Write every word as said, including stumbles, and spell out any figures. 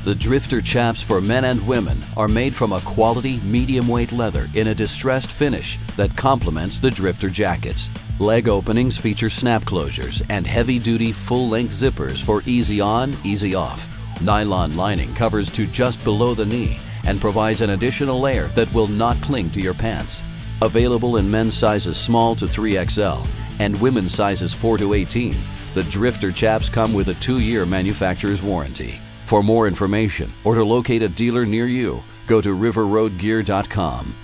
The Drifter chaps for men and women are made from a quality medium-weight leather in a distressed finish that complements the Drifter jackets. Leg openings feature snap closures and heavy-duty full-length zippers for easy on, easy off. Nylon lining covers to just below the knee and provides an additional layer that will not cling to your pants. Available in men's sizes small to three X L and women's sizes four to eighteen, the Drifter chaps come with a two-year manufacturer's warranty. For more information or to locate a dealer near you, go to river road gear dot com.